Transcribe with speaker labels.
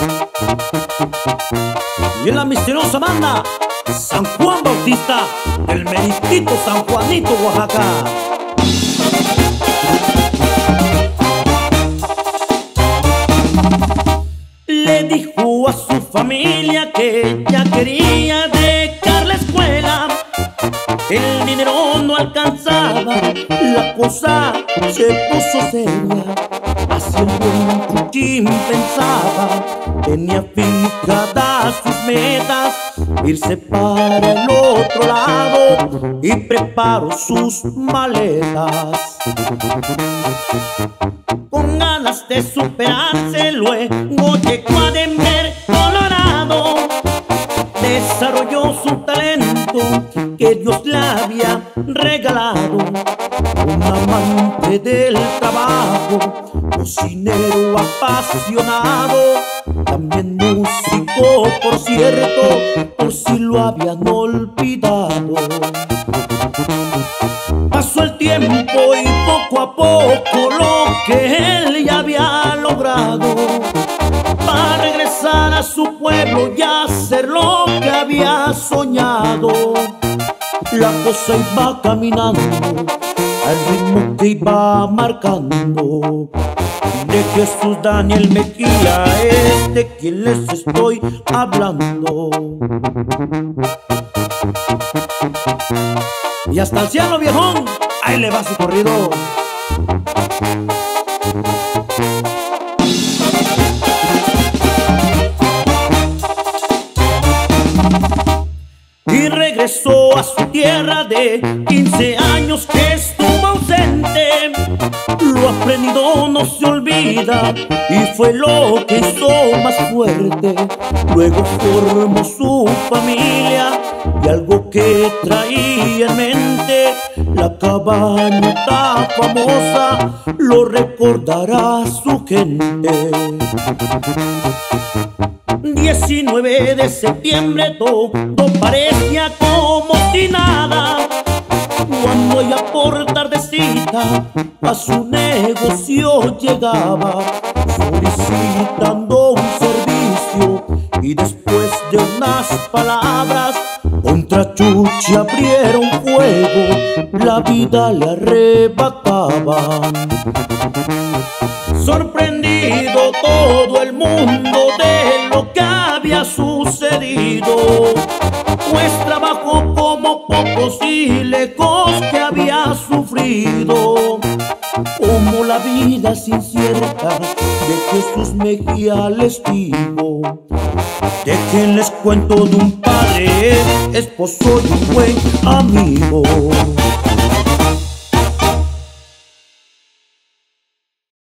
Speaker 1: Y en la misteriosa banda San Juan Bautista, el meritito San Juanito, Oaxaca. Le dijo a su familia que ya quería dejar la escuela. El dinero no alcanzaba, la cosa se puso seria. Así el buen Chuchín pensaba, tenía fijadas sus metas, irse para el otro lado, y preparó sus maletas. Con ganas de superarse, luego llegó a Denver, Colorado. Desarrolló su talento que Dios le había regalado. Un amante del trabajo, cocinero apasionado, también músico, por cierto, por si lo habían olvidado. Pasó el tiempo y poco a poco lo que él ya había logrado, para regresar a su pueblo y hacer lo que había soñado. La cosa iba caminando al ritmo que iba marcando. De Jesús Daniel Mejía es de quien les estoy hablando. Y hasta el cielo, viejón, ahí le va su corrido. Y regresó a su tierra de 15 años que estuvo ausente. Lo aprendido no se olvida y fue lo que hizo más fuerte. Luego formó su familia y algo que traía en mente, la cabañita famosa, lo recordará su gente. 19 de septiembre todo parecía como si nada, cuando ella por tardecita a su negocio llegaba, solicitando un servicio, y después de unas palabras contra Chuchi abrieron fuego, la vida le arrebataban. Sorprendido todo el mundo de lo que había sucedido, pues trabajó como pocos y lejos que había sufrido. Como la vida es incierta, de Jesús Mejía les digo. Déjenles cuento de un padre, esposo y un buen amigo.